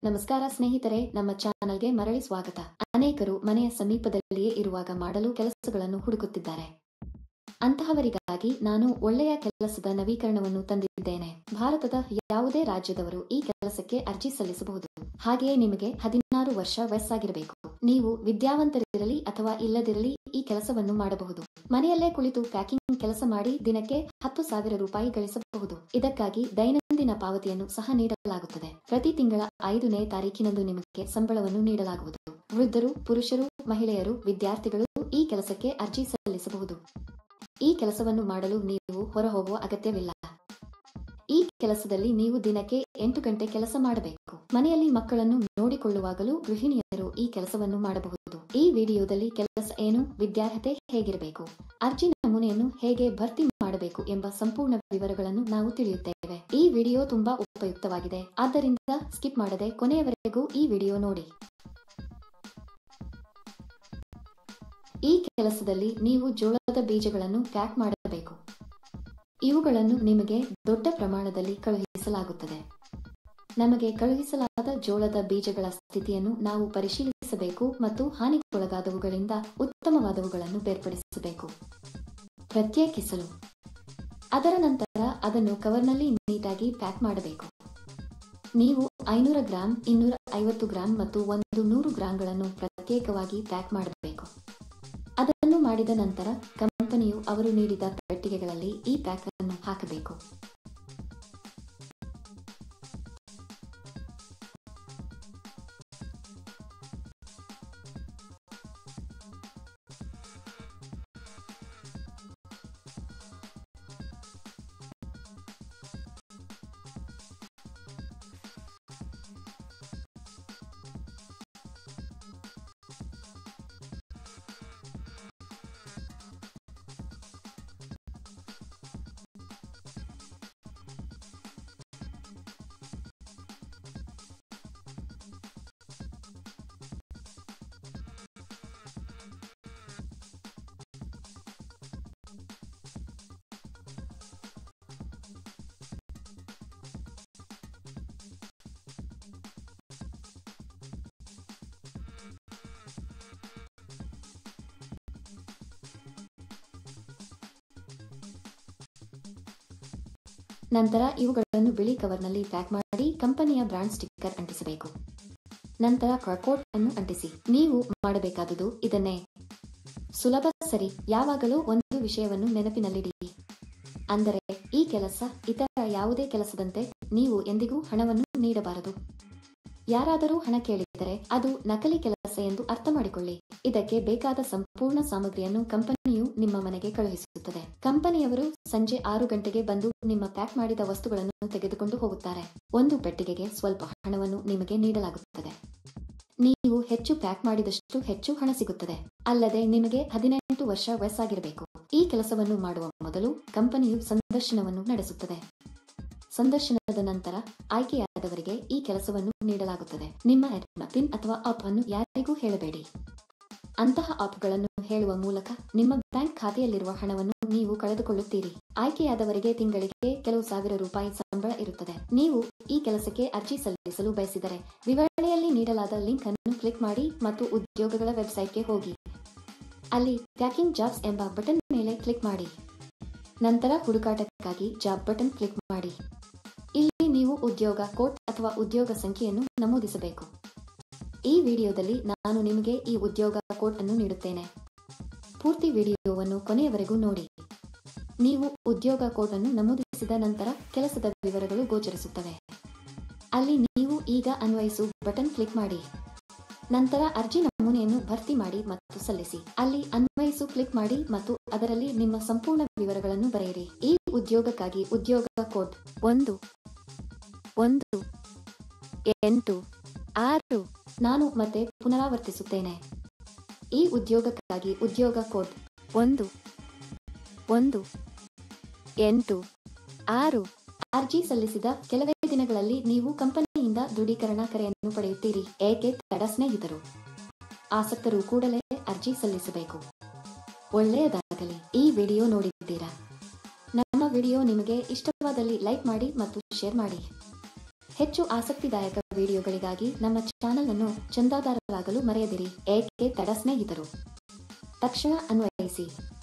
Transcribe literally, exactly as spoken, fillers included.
ನಮಸ್ಕಾರ ಸ್ನೇಹಿತರೆ, ನಮ್ಮ ಚಾನಲ್ಗೆ ಮರಳಿ ಸ್ವಾಗತ. ಅನೇಕರು ಮನೆಯ ಸಮೀಪದಲ್ಲಿಯೇ ಇರುವಾಗ ಮಾಡಲು ಕೆಲಸಗಳನ್ನು ಹುಡುಕುತ್ತಿದ್ದಾರೆ. ಅಂತಹವರಿಗಾಗಿ ನಾನು ಒಳ್ಳೆಯ ಕೆಲಸದ ನವೀಕರಣವನ್ನು ತಂದಿದ್ದೇನೆ. ಭಾರತದ ಯಾವುದೇ ರಾಜ್ಯದವರು ಈ ಕೆಲಸಕ್ಕೆ ಅರ್ಜಿ ಸಲ್ಲಿಸಬಹುದು. ಹಾಗೆಯೇ ನಿಮಗೆ ಹದಿನಾರು ವರ್ಷ ವಯಸ್ಸಾಗಿರಬೇಕು. ನೀವು ವಿದ್ಯಾವಂತರಿರಲಿ ಅಥವಾ ಇಲ್ಲದಿರಲಿ ಈ ಕೆಲಸವನ್ನು ಮಾಡಬಹುದು. ಮನೆಯಲ್ಲೇ ಕುಳಿತು ಪ್ಯಾಕಿಂಗ್ ಕೆಲಸ ಮಾಡಿ ದಿನಕ್ಕೆ ಹತ್ತು ಸಾವಿರ ರೂಪಾಯಿ ಗಳಿಸಬಹುದು. ಇದಕ್ಕಾಗಿ ದೈನಂದಿನ ಪಾವತಿಯನ್ನು ಸಹ ನೀಡಲಾಗುತ್ತದೆ. ಪ್ರತಿ ತಿಂಗಳ ಐದನೇ ತಾರೀಕಿನಂದು ನಿಮಗೆ ಸಂಬಳವನ್ನು ನೀಡಲಾಗುವುದು. ವೃದ್ಧರು, ಪುರುಷರು, ಮಹಿಳೆಯರು, ವಿದ್ಯಾರ್ಥಿಗಳು ಈ ಕೆಲಸಕ್ಕೆ ಅರ್ಜಿ ಸಲ್ಲಿಸಬಹುದು. ಈ ಕೆಲಸವನ್ನು ಮಾಡಲು ನೀವು ಹೊರಹೋಗುವ ಅಗತ್ಯವಿಲ್ಲ. ಈ ಕೆಲಸದಲ್ಲಿ ನೀವು ದಿನಕ್ಕೆ ಎಂಟು ಗಂಟೆ ಕೆಲಸ ಮಾಡಬೇಕು. ಮನೆಯಲ್ಲಿ ಮಕ್ಕಳನ್ನು ನೋಡಿಕೊಳ್ಳುವಾಗಲೂ ಗೃಹಿಣಿಯರು ಈ ಕೆಲಸವನ್ನು ಮಾಡಬಹುದು. ಈ ವಿಡಿಯೋದಲ್ಲಿ ಕೆಲಸ ಏನು, ವಿದ್ಯಾರ್ಹತೆ ಹೇಗಿರಬೇಕು, ಅರ್ಜಿ ನಮೂನೆಯನ್ನು ಹೇಗೆ ಭರ್ತಿ ಮಾಡಬೇಕು ಎಂಬ ಸಂಪೂರ್ಣ ವಿವರಗಳನ್ನು ನಾವು ತಿಳಿಯುತ್ತೇವೆ. ಈ ವಿಡಿಯೋ ತುಂಬಾ ಉಪಯುಕ್ತವಾಗಿದೆ, ಆದ್ದರಿಂದ ಸ್ಕಿಪ್ ಮಾಡದೆ ಕೊನೆಯವರೆಗೂ ಈ ವಿಡಿಯೋ ನೋಡಿ. ಈ ಕೆಲಸದಲ್ಲಿ ನೀವು ಜೋಳದ ಬೀಜಗಳನ್ನು ಪ್ಯಾಕ್ ಮಾಡಬೇಕು. ಇವುಗಳನ್ನು ನಿಮಗೆ ದೊಡ್ಡ ಪ್ರಮಾಣದಲ್ಲಿ ಕಳುಹಿಸಲಾಗುತ್ತದೆ. ನಮಗೆ ಕಳುಹಿಸಲಾದ ಜೋಳದ ಬೀಜಗಳ ಸ್ಥಿತಿಯನ್ನು ನಾವು ಪರಿಶೀಲಿಸಬೇಕು ಮತ್ತು ಹಾನಿಗೊಳಗಾದವುಗಳಿಂದ ಉತ್ತಮವಾದವುಗಳನ್ನು ಬೇರ್ಪಡಿಸಬೇಕು. ಪ್ರತ್ಯೇಕಿಸಲು ಅದರ ನಂತರ ಅದನ್ನು ಕವರ್ನಲ್ಲಿ ನೀಟಾಗಿ ಪ್ಯಾಕ್ ಮಾಡಬೇಕು. ನೀವು ಐನೂರು ಗ್ರಾಂ, ಇನ್ನೂರ ಐವತ್ತು ಗ್ರಾಂ ಮತ್ತು ಒಂದು ನೂರು ಗ್ರಾಂಗಳನ್ನು ಪ್ರತ್ಯೇಕವಾಗಿ ಪ್ಯಾಕ್ ಮಾಡಬೇಕು. ಅದನ್ನು ಮಾಡಿದ ನಂತರ ಕಂಪನಿಯು ಅವರು ನೀಡಿದ ಪೆಟ್ಟಿಗೆಗಳಲ್ಲಿ ಈ ಪ್ಯಾಕ್ ಅನ್ನು ಹಾಕಬೇಕು. ನಂತರ ಇವುಗಳನ್ನು ಬಿಳಿ ಕವರ್ನಲ್ಲಿ ಪ್ಯಾಕ್ ಮಾಡಿ ಕಂಪನಿಯ ಬ್ರಾಂಡ್ ಸ್ಟಿಕ್ಕರ್ ಅಂಟಿಸಬೇಕು. ನಂತರ ಕಾರ್ಕೋಡ್ ಅನ್ನು ಅಂಟಿಸಿ. ನೀವು ಮಾಡಬೇಕಾದುದು ಇದನ್ನೇ. ಸುಲಭ, ಸರಿ. ಯಾವಾಗಲೂ ಒಂದು ವಿಷಯವನ್ನು ನೆನಪಿನಲ್ಲಿಡಿ. ಅಂದರೆ ಈ ಕೆಲಸ ಇತರ ಯಾವುದೇ ಕೆಲಸದಂತೆ ನೀವು ಎಂದಿಗೂ ಹಣವನ್ನು ನೀಡಬಾರದು. ಯಾರಾದರೂ ಹಣ ಕೇಳಿದರೆ ಅದು ನಕಲಿ ಕೆಲಸ ಎಂದು ಅರ್ಥ ಮಾಡಿಕೊಳ್ಳಿ. ಇದಕ್ಕೆ ಬೇಕಾದ ಸಂಪೂರ್ಣ ಸಾಮಗ್ರಿಯನ್ನು ಕಂಪನಿಯು ನಿಮ್ಮ ಮನೆಗೆ ಕಳುಹಿಸುತ್ತದೆ. ಕಂಪನಿಯವರು ಸಂಜೆ ಆರು ಗಂಟೆಗೆ ಬಂದು ನಿಮ್ಮ ಪ್ಯಾಕ್ ಮಾಡಿದ ವಸ್ತುಗಳನ್ನು ತೆಗೆದುಕೊಂಡು ಹೋಗುತ್ತಾರೆ. ಒಂದು ಪೆಟ್ಟಿಗೆಗೆ ಸ್ವಲ್ಪ ಹಣವನ್ನು ನಿಮಗೆ ನೀಡಲಾಗುತ್ತದೆ. ನೀವು ಹೆಚ್ಚು ಪ್ಯಾಕ್ ಮಾಡಿದಷ್ಟು ಹೆಚ್ಚು ಹಣ ಸಿಗುತ್ತದೆ. ಅಲ್ಲದೆ ನಿಮಗೆ ಹದಿನೆಂಟು ವರ್ಷ ವಯಸ್ಸಾಗಿರಬೇಕು. ಈ ಕೆಲಸವನ್ನು ಮಾಡುವ ಮೊದಲು ಕಂಪನಿಯು ಸಂದರ್ಶನವನ್ನು ನಡೆಸುತ್ತದೆ. ಸಂದರ್ಶನದ ನಂತರ ಆಯ್ಕೆಯಾದವರಿಗೆ ಈ ಕೆಲಸವನ್ನು ನೀಡಲಾಗುತ್ತದೆ. ನಿಮ್ಮ ಪಿನ್ ಅಥವಾ ಆಪ್ ಅನ್ನು ಯಾರಿಗೂ ಹೇಳಬೇಡಿ. ಅಂತಹ ಆಪ್ಗಳನ್ನು ಹೇಳುವ ಮೂಲಕ ನಿಮ್ಮ ಬ್ಯಾಂಕ್ ಖಾತೆಯಲ್ಲಿರುವ ಹಣವನ್ನು ನೀವು ಕಳೆದುಕೊಳ್ಳುತ್ತೀರಿ. ಆಯ್ಕೆಯಾದವರಿಗೆ ತಿಂಗಳಿಗೆ ಕೆಲವು ಸಾವಿರ ರೂಪಾಯಿ ಸಂಬಳ ಇರುತ್ತದೆ. ನೀವು ಈ ಕೆಲಸಕ್ಕೆ ಅರ್ಜಿ ಸಲ್ಲಿಸಲು ಬಯಸಿದರೆ ವಿವರಣೆಯಲ್ಲಿ ನೀಡಲಾದ ಲಿಂಕ್ ಅನ್ನು ಕ್ಲಿಕ್ ಮಾಡಿ ಮತ್ತು ಉದ್ಯೋಗಗಳ ವೆಬ್ಸೈಟ್ಗೆ ಹೋಗಿ. ಅಲ್ಲಿ ಪ್ಯಾಕಿಂಗ್ ಜಾಬ್ಸ್ ಎಂಬ ಬಟನ್ ಮೇಲೆ ಕ್ಲಿಕ್ ಮಾಡಿ. ನಂತರ ಹುಡುಕಾಟಕ್ಕಾಗಿ ಜಾಬ್ ಬಟನ್ ಕ್ಲಿಕ್ ಮಾಡಿ. ಇಲ್ಲಿ ನೀವು ಉದ್ಯೋಗ ಕೋಡ್ ಅಥವಾ ಉದ್ಯೋಗ ಸಂಖ್ಯೆಯನ್ನು ನಮೂದಿಸಬೇಕು. ಈ ವಿಡಿಯೋದಲ್ಲಿ ನಾನು ನಿಮಗೆ ಈ ಉದ್ಯೋಗ ಕೋಡ್ ಅನ್ನು ನೀಡುತ್ತೇನೆ. ಪೂರ್ತಿ ವಿಡಿಯೋವನ್ನು ಕೊನೆಯವರೆಗೂ ನೋಡಿ. ನೀವು ಉದ್ಯೋಗ ಕೋಡ್ ಅನ್ನು ನಮೂದಿಸಿದ ನಂತರ ಕೆಲಸದ ವಿವರಗಳು ಗೋಚರಿಸುತ್ತವೆ. ಅಲ್ಲಿ ನೀವು ಈಗ ಅನ್ವಯಿಸು ಬಟನ್ ಕ್ಲಿಕ್ ಮಾಡಿ. ನಂತರ ಅರ್ಜಿ ನಮೂನೆಯನ್ನು ಭರ್ತಿ ಮಾಡಿ ಮತ್ತು ಸಲ್ಲಿಸಿ. ಅಲ್ಲಿ ಅನ್ವಯಿಸು ಕ್ಲಿಕ್ ಮಾಡಿ ಮತ್ತು ಅದರಲ್ಲಿ ನಿಮ್ಮ ಸಂಪೂರ್ಣ ವಿವರಗಳನ್ನು ಬರೆಯಿರಿ. ಈ ಉದ್ಯೋಗಕ್ಕಾಗಿ ಉದ್ಯೋಗ ಕೋಡ್ ಒಂದು ಒಂದು ಎಂಟು ಆರು. ನಾನು ಮತ್ತೆ ಪುನರಾವರ್ತಿಸುತ್ತೇನೆ. ಈ ಉದ್ಯೋಗಕ್ಕಾಗಿ ಉದ್ಯೋಗ ಕೋಡ್ ಒಂದು ಒಂದು ಎಂಟು ಆರು. ಅರ್ಜಿ ಸಲ್ಲಿಸಿದ ಕೆಲವೇ ದಿನಗಳಲ್ಲಿ ನೀವು ಕಂಪನಿಯಿಂದ ದೃಢೀಕರಣ ಕರೆಯನ್ನು ಪಡೆಯುತ್ತೀರಿ. ಏಕೆ ತಡ ಸ್ನೇಹಿತರು? ಆಸಕ್ತರು ಕೂಡಲೇ ಅರ್ಜಿ ಸಲ್ಲಿಸಬೇಕು. ಒಳ್ಳೆಯದಾಗಲಿ. ಈ ವಿಡಿಯೋ ನೋಡಿದ್ದೀರಾ? ನಮ್ಮ ವಿಡಿಯೋ ನಿಮಗೆ ಇಷ್ಟವಾದಲ್ಲಿ ಲೈಕ್ ಮಾಡಿ ಮತ್ತು ಶೇರ್ ಮಾಡಿ. ಹೆಚ್ಚು ಆಸಕ್ತಿದಾಯಕ ವಿಡಿಯೋಗಳಿಗಾಗಿ ನಮ್ಮ ಚಾನೆಲ್ ಅನ್ನು ಚಂದಾದಾರರಾಗಲು ಮರೆಯದಿರಿ. ಏಕೆ ತಡ ಸ್ನೇಹಿತರು? ತಕ್ಷಣ ಅನ್ವಯಿಸಿ.